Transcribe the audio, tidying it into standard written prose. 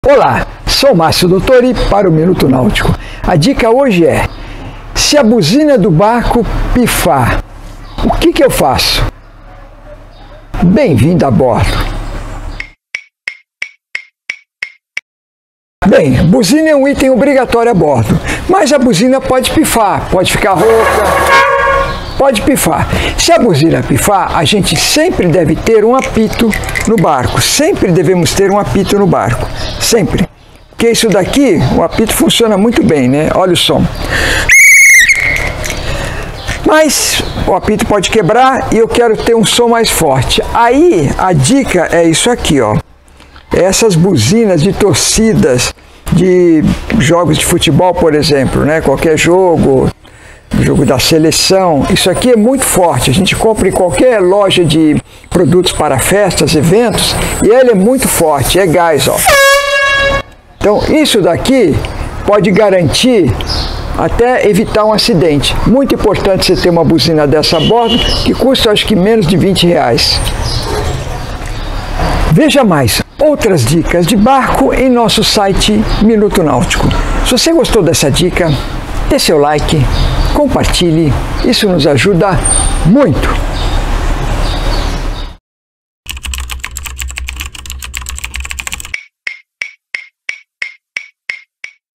Olá, sou Márcio Dottori para o Minuto Náutico. A dica hoje é: se a buzina do barco pifar, o que eu faço? Bem-vindo a bordo! Bem, buzina é um item obrigatório a bordo, mas a buzina pode pifar, pode ficar rouca, pode pifar. Se a buzina pifar, a gente sempre deve ter um apito no barco, sempre devemos ter um apito no barco, sempre. Porque isso daqui, o apito funciona muito bem, né? Olha o som. Mas o apito pode quebrar e eu quero ter um som mais forte. Aí a dica é isso aqui, ó. Essas buzinas de torcidas de jogos de futebol, por exemplo, né? Qualquer jogo da seleção, isso aqui é muito forte. A gente compra em qualquer loja de produtos para festas, eventos, e ele é muito forte, é gás, ó. Então isso daqui pode garantir até evitar um acidente. Muito importante você ter uma buzina dessa a bordo, que custa acho que menos de R$20. Veja mais outras dicas de barco em nosso site Minuto Náutico. Se você gostou dessa dica, dê seu like, compartilhe, isso nos ajuda muito.